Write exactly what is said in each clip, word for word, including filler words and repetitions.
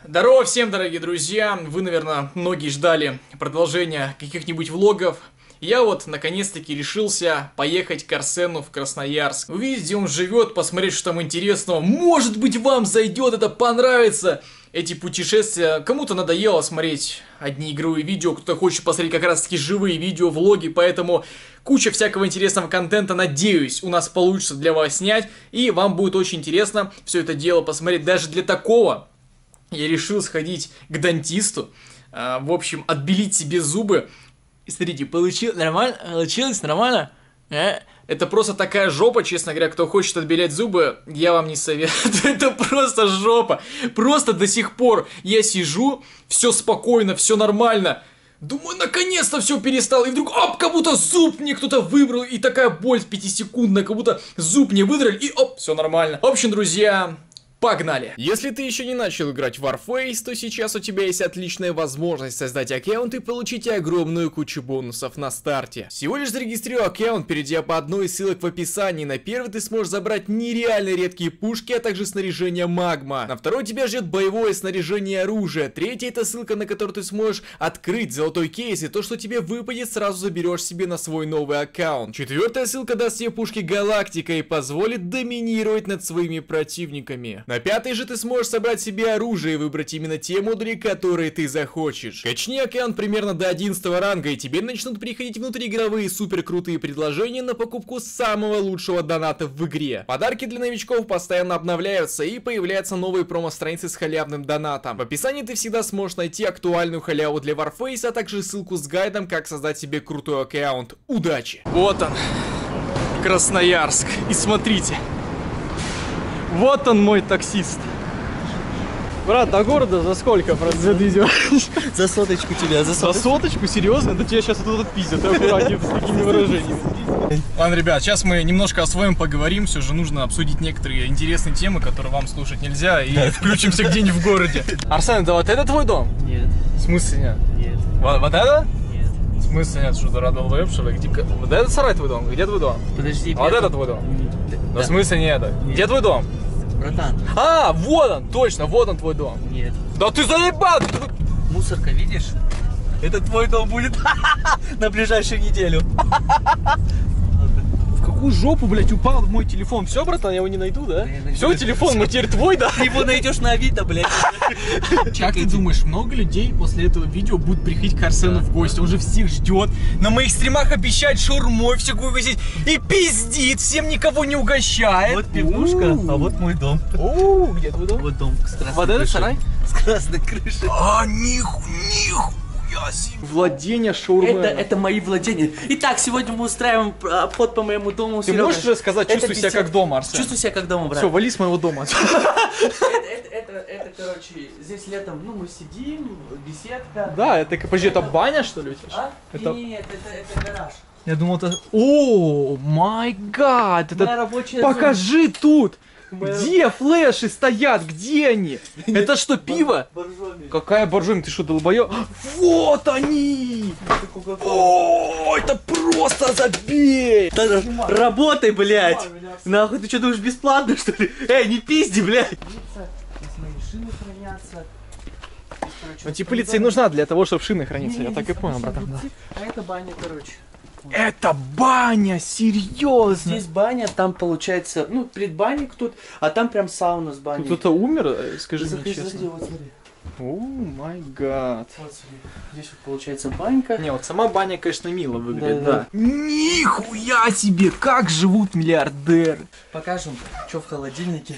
Здорово всем, дорогие друзья! Вы, наверное, многие ждали продолжения каких-нибудь влогов. Я вот, наконец-таки, решился поехать к Арсену в Красноярск. Увидеть, где он живет, посмотреть, что там интересного. Может быть, вам зайдет, это понравится. Эти путешествия, кому-то надоело смотреть одни игровые видео, кто-то хочет посмотреть как раз-таки живые видео, влоги, поэтому куча всякого интересного контента, надеюсь, у нас получится для вас снять, и вам будет очень интересно все это дело посмотреть. Даже для такого я решил сходить к дантисту, а, в общем, отбелить себе зубы. И смотрите, получилось нормально, получилось нормально. А? Это просто такая жопа, честно говоря, кто хочет отбелять зубы, я вам не советую, это просто жопа. Просто до сих пор я сижу, все спокойно, все нормально. Думаю, наконец-то все перестало, и вдруг, оп, как будто зуб мне кто-то выбрал, и такая боль пятисекундная, как будто зуб мне выдрали, и оп, все нормально. В общем, друзья... Погнали! Если ты еще не начал играть в Warface, то сейчас у тебя есть отличная возможность создать аккаунт и получить огромную кучу бонусов на старте. Всего лишь зарегистрируй аккаунт, перейдя по одной из ссылок в описании. На первый ты сможешь забрать нереально редкие пушки, а также снаряжение магма. На второй тебя ждет боевое снаряжение и оружие. Третья — это ссылка, на которую ты сможешь открыть золотой кейс, и то, что тебе выпадет, сразу заберешь себе на свой новый аккаунт. Четвертая ссылка даст тебе пушки Галактика и позволит доминировать над своими противниками. На пятой же ты сможешь собрать себе оружие и выбрать именно те модули, которые ты захочешь. Качни аккаунт примерно до одиннадцатого ранга, и тебе начнут приходить внутриигровые супер крутые предложения на покупку самого лучшего доната в игре. Подарки для новичков постоянно обновляются, и появляются новые промо-страницы с халявным донатом. В описании ты всегда сможешь найти актуальную халяву для Warface, а также ссылку с гайдом, как создать себе крутой аккаунт. Удачи! Вот он, Красноярск. И смотрите. Вот он, мой таксист. Брат, до города за сколько процентов идешь? За соточку тебя, за соточку. За соточку? Серьезно? Да тебя сейчас тут отпиздят, аккуратнее с такими выражениями. Ладно, ребят, сейчас мы немножко о своем поговорим. Все же нужно обсудить некоторые интересные темы, которые вам слушать нельзя, и включимся где-нибудь в городе. Арсен, да вот это твой дом? Нет. В смысле нет? Нет. Вот, вот это? Нет. В смысле нет? Что, ты радовал, что ли? Где... Вот этот сарай твой дом? Где твой дом? Подожди. А вот это твой дом? Да. Да в смысле не это? Где твой дом? Братан. А, вот он, точно, вот он твой дом. Нет. Да ты заебал! Мусорка, видишь? Это твой дом будет на ближайшую неделю. В какую жопу, блядь, упал мой телефон? Все, братан, я его не найду, да? Все, телефон, мой теперь твой, да? Ты его найдешь на Авито, блядь. Как ты думаешь, много людей после этого видео будут приходить к Арсену в гости? Он же всех ждет. На моих стримах обещает шаурмой всякую возить. И пиздит, всем никого не угощает. Вот пивнушка, а вот мой дом. О, где твой дом? Вот дом с красной Вот этот крышей. сарай? С красной крышей. А, ниху, ниху. Владение шаурмой. Это, это мои владения. Итак, сегодня мы устраиваем обход по моему дому. Ты Серега, можешь же сказать, чувствуй себя как дома, Арсен? Чувствуй себя как дома, брат. Все, вали с моего дома. Это, это, это, это, короче, здесь летом, ну, мы сидим, беседка. Да, это, подожди, это баня, что ли, у тебя? А? Это... Нет, это, это гараж. Я думал, это... О, май гад! Моя Это... рабочая Покажи тут! Моя- Где флеши стоят? Где они? Это что, пиво? Боржоми. Какая боржоми? Ты что, долбоёб? Вот они! Это Кока-Кола. О, это просто забей! Да, работай, блядь! Нахуй, ты что, думаешь, бесплатно, что ли? Эй, не пизди, блядь! Здесь мои шины хранятся. Ну, типа, лицей нужна для того, чтобы шины храниться. Я так и понял, братан. Да. А это баня, короче. Это баня! Серьезно! Здесь баня, там получается, ну, предбанник тут, а там прям сауна с баней. Кто-то умер? Э, Скажи мне Заходи, заходи, честно. вот смотри. О, май гад. Вот смотри. Здесь вот получается банька. Не, вот сама баня, конечно, мило выглядит, Да, да. Нихуя себе, как живут миллиардеры. Покажем, что в холодильнике.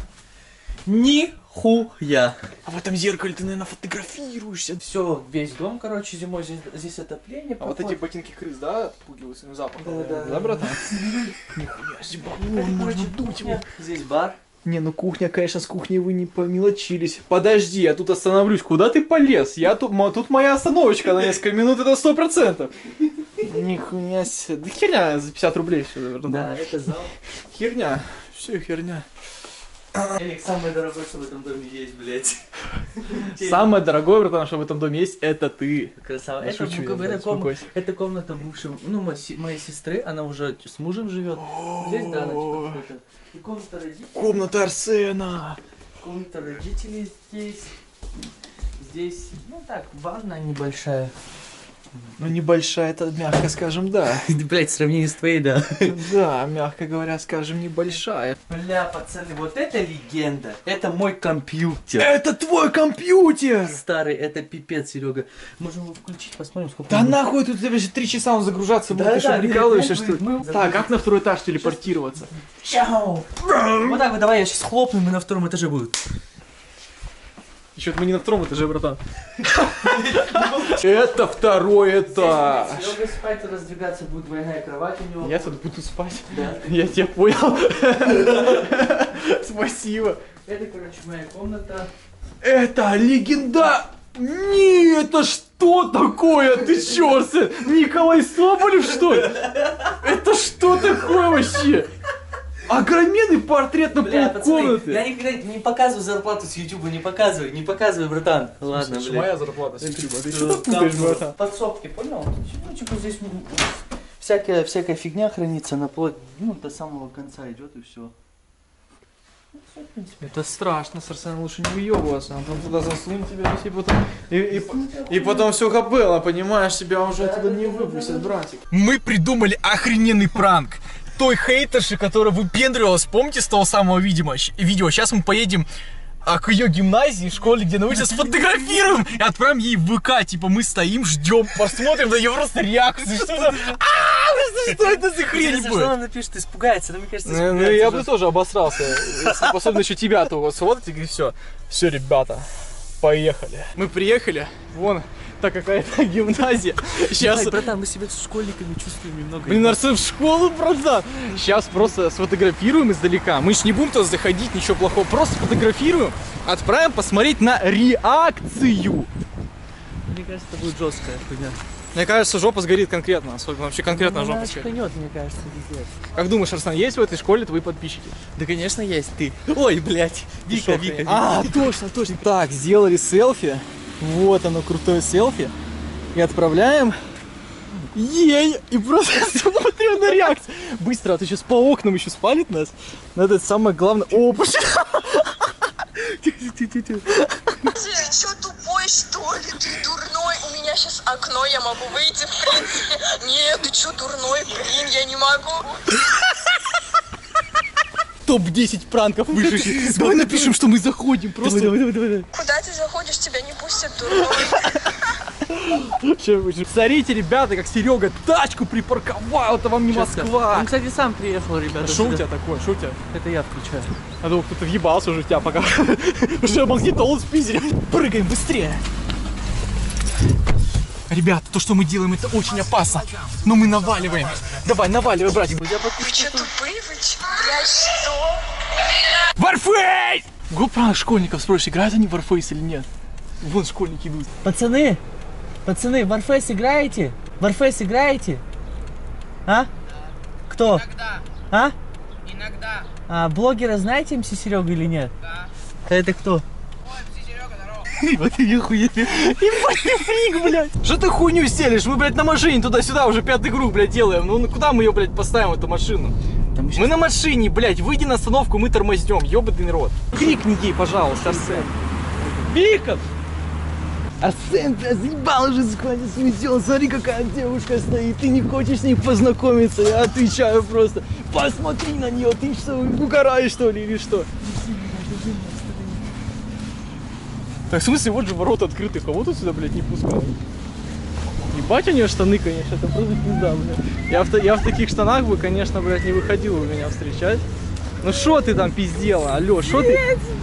Нихуя. А в этом зеркале ты, наверное, фотографируешься. Все, весь дом, короче, зимой здесь, здесь отопление. А вот проходит. эти ботинки крыс, да, отпугиваются им запахом? Да, да, Да, братан? Нихуя себе, баллон, можно дуть его. Здесь бар. Не, ну кухня, конечно, с кухней вы не помелочились. Подожди, я тут остановлюсь. Куда ты полез? Я тут, мо- тут моя остановочка на несколько минут, это сто процентов. Нихуя себе. Да херня, за пятьдесят рублей все, наверное. Да, это зал. Херня, все херня. Элик, самое дорогое, что в этом доме есть, блядь. Самое дорогое, братан, что в этом доме есть, это ты. Красава. Я Это, шучу, ну, я, это, блядь, ком- успокойся. это комната бывшего, ну, мо- си- моей сестры, она уже с мужем живет. Здесь, да, она типа какой-то. И комната родителей. Комната Арсена. Комната родителей здесь. Здесь, ну так, ванна небольшая. Ну, небольшая, это мягко скажем, да. Блять, в сравнении с твоей, да. Да, мягко говоря, скажем, небольшая. Бля, пацаны, вот это легенда. Это мой компьютер. Это твой компьютер! Старый, это пипец, Серега. Можем его включить, посмотрим, сколько... Да нахуй, тут у тебя же три часа он загружаться будет, Да, ты что, да, прикалываешься, мы- что ли? мы- Так, как на второй этаж телепортироваться? Чау! Вот так вот, давай, я сейчас хлопну, и на втором этаже будут. Чё-то мы не на втором этаже, братан. Это второй этаж. Серега спать, раздвигаться будет двойная кровать у него. Я тут буду спать. Да. Я тебя понял. Спасибо. Это, короче, моя комната. Это легенда... Не, это что такое? Ты чё, Арсен? Николай Соболев, что ли? Это что такое вообще? Огроменный портрет на Бля, пацаны, полкомнаты. я никогда не показываю зарплату с ютуба, не показывай, не показывай, братан. Ладно, Слушай, блядь. моя зарплата с ютуба. Ты Э, что путаешь, там братан? Подсобки, понял? Ну, типа здесь м, всякая, всякая фигня хранится на плоть, ну, до самого конца идет и все. Это страшно, с Арсеном лучше не выебываться, он там туда засунет тебя и потом... И, и, и потом все капелло, понимаешь, тебя уже оттуда не выпустят, братик. Мы придумали охрененный пранк. Той хейтерши, которая выпендривалась, помните, с того самого видео, видео. Сейчас мы поедем а, к ее гимназии, школе, где мы сейчас сфотографируем и отправим ей в ВК. Типа мы стоим, ждем, посмотрим на ее просто реакцию. Что это? А, что это за хрень Если что будет? она напишет, испугается, но мне кажется, Ну, испугается. я уже. бы тоже обосрался, если особенно еще тебя-то вот смотрите и говорит, все, все, ребята, поехали. Мы приехали, вон, та какая-то гимназия. Сейчас, Ай, братан, мы себя с школьниками чувствуем немного. блин, Арсен, в школу, братан. Сейчас просто сфотографируем издалека. Мы ж не будем туда заходить, ничего плохого, просто сфотографируем, отправим посмотреть на реакцию. Мне кажется, это будет жесткая хуйня. Мне кажется, жопа сгорит конкретно, особенно вообще конкретно Ну, жопа она сгорит. чиханет, мне кажется, пиздец. Как думаешь, Арсен, есть в этой школе твои подписчики? Да, конечно, есть ты. Ой, блядь. Вика, Шо, Вика, хрень? Вика. А, точно, точно. Так, сделали селфи. Вот оно, крутое селфи. И отправляем ей. И просто смотрим на реакцию. Быстро, а то сейчас по окнам еще спалит нас. Надо самое главное... О, почему? Ты чё, тупой, что ли? Ты дурной? У меня сейчас окно, я могу выйти, в принципе. Нет, ты чё, дурной? Блин, я не могу. топ десять пранков выживших. Давай напишем, что мы заходим. Просто... Давай, давай, давай, давай. Куда ты заходишь, тебя не пустят, дурной. Смотрите, ребята, как Серега тачку припарковал. Это вам не Москва. Он, кстати, сам приехал, ребята. Что у сюда. тебя такое? Что у тебя? Это я включаю. А то кто-то въебался уже в тебя пока. Уже магнитолу спиздили. Прыгаем быстрее. Ребята, то, что мы делаем, это очень опасно. Но мы наваливаем. Давай, наваливай, братик. Вы чё, тупые, вы чё? Блядь, что? Warface! Гопра школьников спросишь, играют они в Warface или нет? Вон школьники идут. Пацаны, пацаны, в Warface играете? В Warface играете? А? Кто? Иногда. А? Иногда. А блогера знаете эм си Серегу или нет? Да. Это кто? Ой, пси, Серега, здорово. Вот ты охуеть. Ебать ты фрик, блядь! Что ты хуйню стелишь? Мы, блядь, на машине туда-сюда уже пятый круг, блядь, делаем. Ну куда мы ее, блядь, поставим, эту машину? Мы на машине, блядь, выйди на остановку, мы тормознем, ёбаный рот. Крикни ей, пожалуйста, Арсен. Виков! Арсен, ты заебал уже сходит, смесен. Смотри, какая девушка стоит, ты не хочешь с ней познакомиться. Я отвечаю просто, посмотри на нее, ты что, угораешь, что ли, или что? Так, в смысле, вот же ворота открыты, кого тут сюда, блядь, не пускают? Ебать у нее штаны, конечно, это просто пизда, блядь. Я в, я в таких штанах бы, конечно, блядь, не выходил у меня встречать. Ну шо ты там пиздела, алло, шо ты?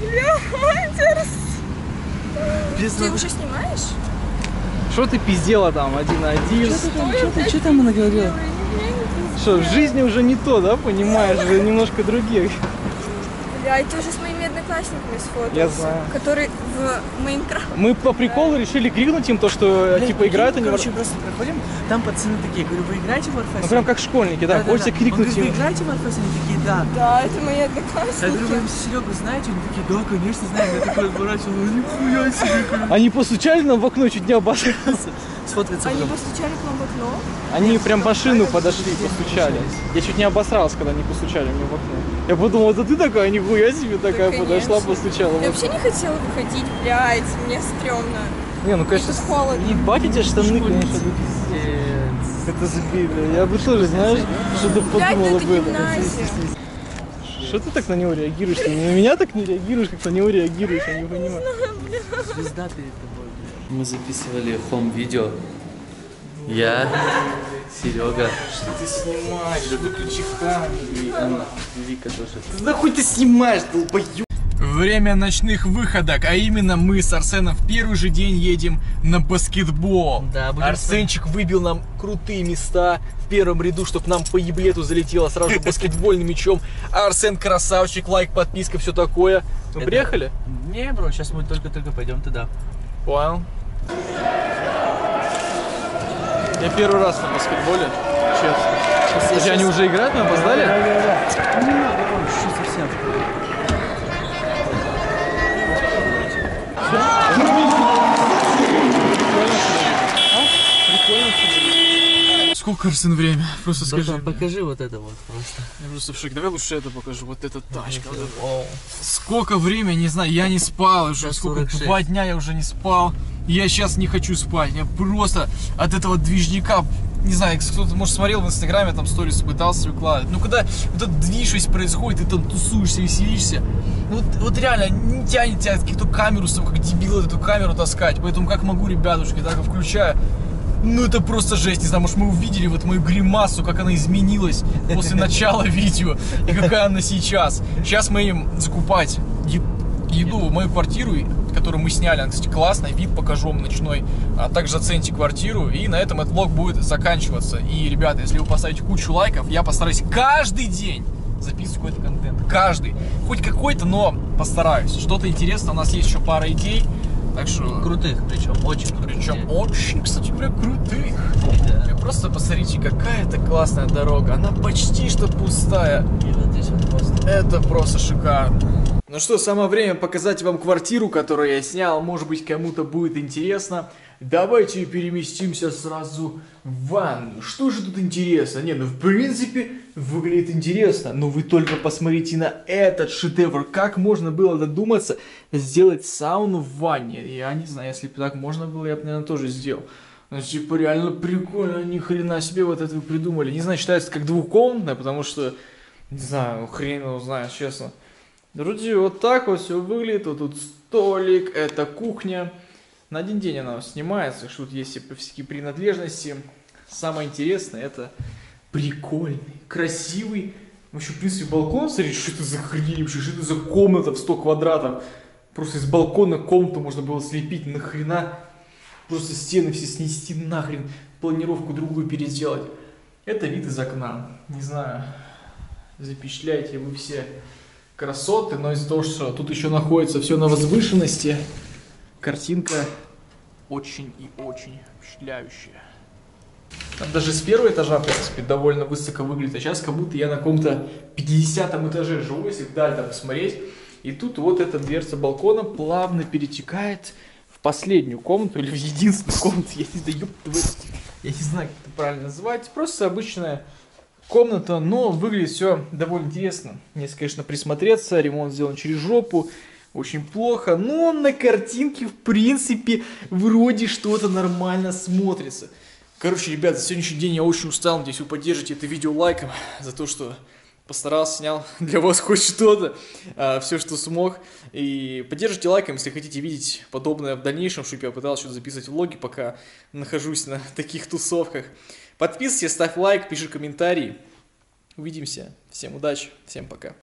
Ты уже снимаешь? Шо ты пиздела там один на один? Что там она говорила? Что, в жизни уже не то, да, понимаешь, уже немножко других. Бля, ты уже с моими одноклассниками сфотался. Я знаю. Который в Майнкрафт. Мы по приколу решили крикнуть им то, что, Блядь, типа, играют они в короче, War- просто проходим, там пацаны такие, говорю, вы играете в Warface? Ну прям как школьники, да, хочется Он крикнуть говорит, вы им. играете в Warface? Они такие, да. Да, это мои Я говорю, одноклассники. вы Серегу знаете? Они такие, да, конечно, знаем. Я такой отворачивал, ну нихуя себе. говорю. Они постучали нам в окно, чуть не обосрался. сфоткаться. Они потом. постучали к вам в окно? Они прям в машину подошли и постучали. Я чуть не обосрался, когда они постучали мне в окно. Я подумал, это ты такая, нихуя себе такая Да, подошла, конечно. постучала. Я вообще не хотела выходить, блядь, мне стрёмно. Не, ну конечно, тут холодно. ебать эти штаны, конечно, ну пиздец. Это забили. Я бы тоже, знаешь, что ты Блядь, ну подумала это об этом. гимназия. Что ты так на него реагируешь? Ты на меня так не реагируешь, как на него реагируешь, я не понимаю. Звезда перед тобой. Мы записывали хом-видео. Я, Серега. Что ты снимаешь? Выключи камеру. И она, Вика тоже. Да хуй ты снимаешь, долбоёб. Время ночных выходок, а именно мы с Арсеном в первый же день едем на баскетбол. Да, будем Арсенчик выбил нам крутые места в первом ряду, чтобы нам по еблету залетело сразу же баскетбольным мячом. А Арсен красавчик, лайк, подписка, все такое. Мы Это- приехали? Не, бро, сейчас мы только-только пойдем туда. Понял. Я первый раз на баскетболе, честно. Подожди, они уже играют, мы опоздали? Не надо, бро, чуть совсем. Сколько, Арсен, время? Просто скажи. Братан, покажи вот это вот просто. Я просто в шоке. Давай лучше это покажу. Вот эта тачка. Вот это. Сколько времени, не знаю, я не спал уже. Час Сколько? сорок шесть. Два дня я уже не спал. Я сейчас не хочу спать. Я просто от этого движника, не знаю, кто-то, может, смотрел в Инстаграме, там сторис пытался выкладывать. Ну, когда вот этот движ весь происходит, ты там тусуешься, веселишься. Вот, вот реально, не тянет тебя каких-то камеру, с собой, как дебил эту камеру таскать. Поэтому как могу, ребятушки, так и включаю. Ну это просто жесть, не знаю, может мы увидели вот мою гримасу, как она изменилась после начала видео и какая она сейчас. Сейчас мы едем закупать е- еду в мою квартиру, которую мы сняли, она, кстати, классная, вид покажу вам ночной, а также оцените квартиру, и на этом этот влог будет заканчиваться. И, ребята, если вы поставите кучу лайков, я постараюсь каждый день записывать какой-то контент, каждый, хоть какой-то, но постараюсь. Что-то интересное, у нас есть еще пара идей. Так что... Крутых, причем, очень крутых. Причем очень, кстати говоря, крутых. Да. Просто посмотрите, какая это классная дорога. Она почти что пустая. И вот здесь вот просто. Это просто шикарно. Ну что, самое время показать вам квартиру, которую я снял. Может быть, кому-то будет интересно. Давайте переместимся сразу в ванну. Что же тут интересно? Не, ну в принципе выглядит интересно. Но вы только посмотрите на этот шедевр. Как можно было додуматься сделать сауну в ванне? Я не знаю, если бы так можно было, я бы, наверное, тоже сделал. Ну, типа, реально прикольно, ни хрена себе вот это вы придумали. Не знаю, считается как двухкомнатная, потому что, не знаю, хрен его знает, честно. Вроде вот так вот все выглядит. Вот тут столик, это кухня. На один день она снимается, что тут есть всякие принадлежности. Самое интересное, это прикольный, красивый. Вообще, в принципе, балкон, смотрите, что это за хрень вообще, что это за комната в сто квадратов. Просто из балкона комнату можно было слепить, нахрена. Просто стены все снести нахрен, планировку другую переделать. Это вид из окна. Не знаю, запечатляете вы все красоты, но из-за того, что тут еще находится все на возвышенности, картинка очень и очень впечатляющая. Там даже с первого этажа, в принципе, довольно высоко выглядит. А сейчас как будто я на каком-то пятидесятом этаже живу, если вдаль там посмотреть. И тут вот эта дверца балкона плавно перетекает в последнюю комнату или в единственную комнату. Я не знаю, я не знаю, как это правильно называть. Просто обычная комната, но выглядит все довольно интересно. Если, конечно, присмотреться, ремонт сделан через жопу. Очень плохо, но на картинке, в принципе, вроде что-то нормально смотрится. Короче, ребят, за сегодняшний день я очень устал. Надеюсь, вы поддержите это видео лайком за то, что постарался, снял для вас хоть что-то, а, все, что смог. И поддержите лайком, если хотите видеть подобное в дальнейшем, чтобы я пытался что-то записывать влоги, пока нахожусь на таких тусовках. Подписывайся, ставь лайк, пиши комментарий. Увидимся. Всем удачи, всем пока.